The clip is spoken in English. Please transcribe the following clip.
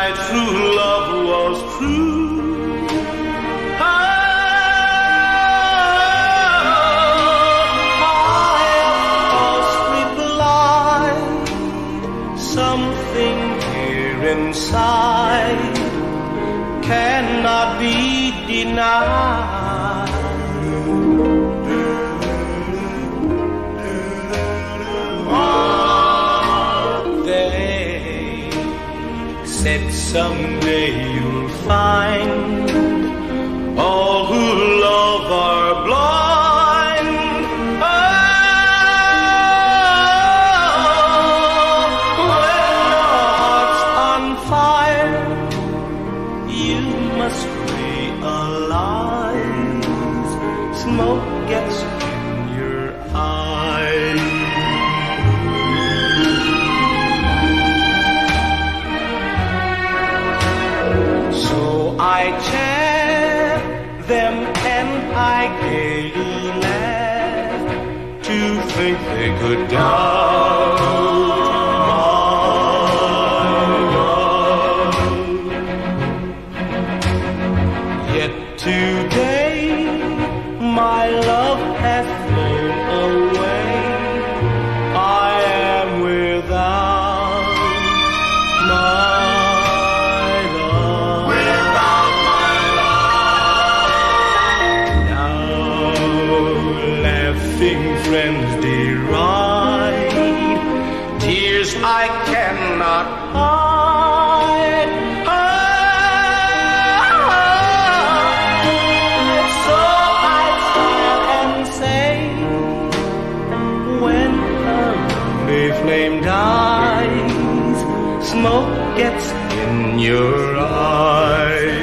true love was true. Something here inside cannot be denied. They said someday you'll find all who love are blind. Must realize smoke gets in your eyes. So I chant them and I gaily laugh to think they could doubt today. My love has flown away. I am without my love. Without my love. Now laughing friends deride tears I cannot hide. Flame dies, smoke gets in your eyes.